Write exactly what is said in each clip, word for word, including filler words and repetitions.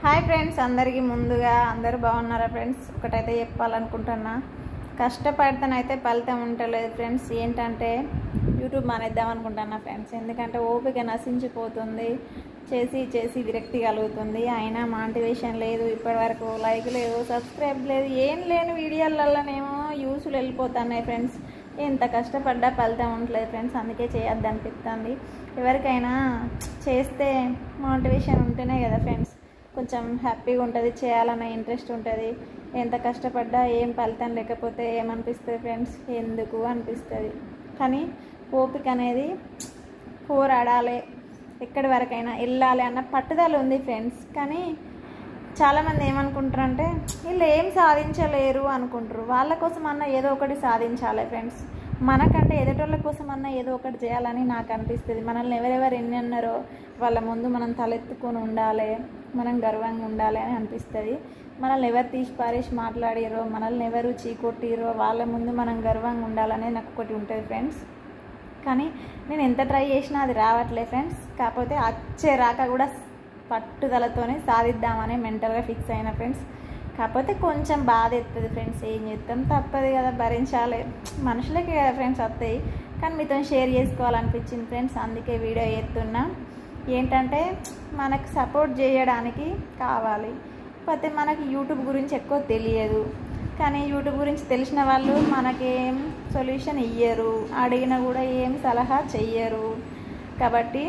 Hi friends, అందరికీ ముందుగా అందరూ బాగున్నారా ఫ్రెండ్స్? ఒకటైతే చెప్పాలనుకుంటున్నా, కష్టపడితేనైతే ఫలితం ఉండలేదు ఫ్రెండ్స్. ఏంటంటే యూట్యూబ్ మానేద్దాం అనుకుంటున్నా ఫ్రెండ్స్. ఎందుకంటే ఓపిక నశించిపోతుంది, చేసి చేసి విరక్తి కలుగుతుంది. అయినా మోటివేషన్ లేదు, ఇప్పటివరకు లైక్ లేదు, సబ్స్క్రైబ్ లేదు, ఏం లేని వీడియోలలోనేమో యూస్లు వెళ్ళిపోతున్నాయి ఫ్రెండ్స్. ఎంత కష్టపడ్డా ఫలితం ఉండలేదు ఫ్రెండ్స్. అందుకే చేయొద్దు అనిపిస్తుంది. ఎవరికైనా చేస్తే మోటివేషన్ ఉంటేనే కదా ఫ్రెండ్స్ కొంచెం హ్యాపీగా ఉంటుంది, చేయాలన్న ఇంట్రెస్ట్ ఉంటుంది. ఎంత కష్టపడ్డా ఏం ఫలితం లేకపోతే ఏమనిపిస్తుంది ఫ్రెండ్స్? ఎందుకు అనిపిస్తుంది. కానీ ఓపిక అనేది పోరాడాలి, ఎక్కడి వరకైనా వెళ్ళాలి అన్న పట్టుదల ఉంది ఫ్రెండ్స్. కానీ చాలామంది ఏమనుకుంటారంటే వీళ్ళు ఏం సాధించలేరు అనుకుంటారు. వాళ్ళ కోసం అన్న ఏదో ఒకటి సాధించాలి ఫ్రెండ్స్. మనకంటే ఎదుటోళ్ళ కోసం అన్న ఏదో ఒకటి చేయాలని నాకు అనిపిస్తుంది. మనల్ని ఎవరెవరు ఎన్ని అన్నారో వాళ్ళ ముందు మనం తలెత్తుకొని ఉండాలి, మనం గర్వంగా ఉండాలి అని అనిపిస్తుంది. మనల్ని ఎవరు తీసి పారేసి మాట్లాడారో, మనల్ని ఎవరు చీకొట్టిరో వాళ్ళ ముందు మనం గర్వంగా ఉండాలనే నాకు ఒకటి ఉంటుంది ఫ్రెండ్స్. కానీ నేను ఎంత ట్రై చేసినా అది రావట్లేదు ఫ్రెండ్స్. కాకపోతే వచ్చే రాక కూడా పట్టుదలతోనే సాధిద్దామని మెంటల్గా ఫిక్స్ అయిన ఫ్రెండ్స్. కాకపోతే కొంచెం బాధ ఎత్తుంది ఫ్రెండ్స్. ఏం చేస్తాం, తప్పదు కదా, భరించాలి. మనుషులకి కదా ఫ్రెండ్స్ వస్తాయి. కానీ మీతో షేర్ చేసుకోవాలనిపించింది ఫ్రెండ్స్, అందుకే వీడియో చేస్తున్నా. ఏంటంటే మనకు సపోర్ట్ చేయడానికి కావాలి, కాకపోతే మనకి యూట్యూబ్ గురించి ఎక్కువ తెలియదు. కానీ యూట్యూబ్ గురించి తెలిసిన వాళ్ళు మనకేం సొల్యూషన్ ఇయ్యరు, అడిగినా కూడా ఏం సలహా చెయ్యరు. కాబట్టి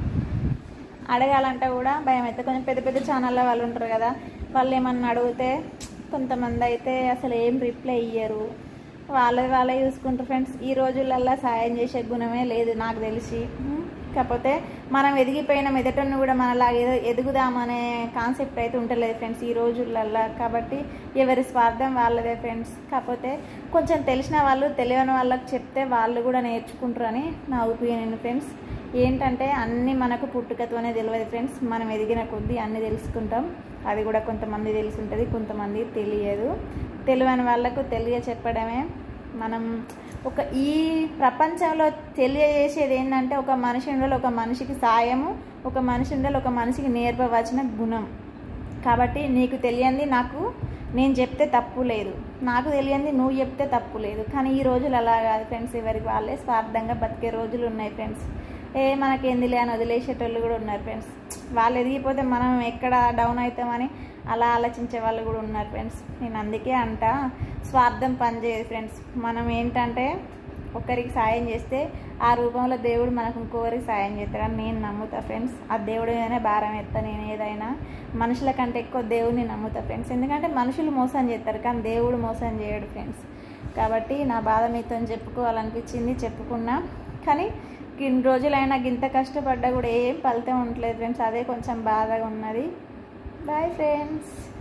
అడగాలంటే కూడా భయం అయితే. కొంచెం పెద్ద పెద్ద ఛానళ్ళ వాళ్ళు ఉంటారు కదా, వాళ్ళు ఏమన్నా అడిగితే కొంతమంది అయితే అసలు ఏం రిప్లై ఇయ్యరు, వాళ్ళే వాళ్ళే చూసుకుంటారు ఫ్రెండ్స్. ఈ రోజులల్లో సాయం చేసే గుణమే లేదు నాకు తెలిసి. కాకపోతే మనం ఎదిగిపోయిన మెదటను కూడా మనలాగా ఏదో ఎదుగుదామనే కాన్సెప్ట్ అయితే ఉంటలేదు ఫ్రెండ్స్ ఈ రోజులల్లో. కాబట్టి ఎవరి స్వార్థం వాళ్ళదే ఫ్రెండ్స్. కాకపోతే కొంచెం తెలిసిన వాళ్ళు తెలియని వాళ్ళకి చెప్తే వాళ్ళు కూడా నేర్చుకుంటారని నా ఒపీనియన్ ఫ్రెండ్స్. ఏంటంటే అన్నీ మనకు పుట్టుకతోనే తెలియదు ఫ్రెండ్స్. మనం ఎదిగిన కొద్దీ అన్నీ తెలుసుకుంటాం. అది కూడా కొంతమంది తెలిసి ఉంటుంది, కొంతమంది తెలియదు. తెలియని వాళ్ళకు తెలియ చెప్పడమే మనం ఒక ఈ ప్రపంచంలో తెలియజేసేది. ఏంటంటే ఒక మనిషి ఉండాలి, ఒక మనిషికి సాయము, ఒక మనిషి ఉండాలి, ఒక మనిషికి నేర్పవలసిన గుణం. కాబట్టి నీకు తెలియంది నాకు నేను చెప్తే తప్పు లేదు, నాకు తెలియంది నువ్వు చెప్తే తప్పు లేదు. కానీ ఈ రోజులు అలా కాదు ఫ్రెండ్స్. ఎవరికి వాళ్ళే స్వార్థంగా బతికే రోజులు ఉన్నాయి ఫ్రెండ్స్. ఏ మనకేందిలే అని వదిలేసేటోళ్ళు కూడా ఉన్నారు ఫ్రెండ్స్. వాళ్ళు ఎదిగిపోతే మనం ఎక్కడ డౌన్ అవుతామని అలా ఆలోచించే వాళ్ళు కూడా ఉన్నారు ఫ్రెండ్స్. నేను అందుకే అంట, స్వార్థం పనిచేయదు ఫ్రెండ్స్. మనం ఏంటంటే ఒక్కరికి సాయం చేస్తే ఆ రూపంలో దేవుడు మనకు ఇంకొకరికి సాయం చేస్తాడని నేను నమ్ముతా ఫ్రెండ్స్. ఆ దేవుడు ఏదైనా భారం ఎత్తా, నేను ఏదైనా మనుషుల కంటే ఎక్కువ దేవుడిని నమ్ముతా ఫ్రెండ్స్. ఎందుకంటే మనుషులు మోసం చేస్తారు కానీ దేవుడు మోసం చేయడు ఫ్రెండ్స్. కాబట్టి నా బాధ మీతో చెప్పుకోవాలనిపించింది, చెప్పుకున్నా. కానీ ఇన్ని రోజులైనా ఇంత కష్టపడ్డా కూడా ఏం ఫలితం ఉండలేదు ఫ్రెండ్స్. అదే కొంచెం బాధగా ఉన్నది. Bye friends.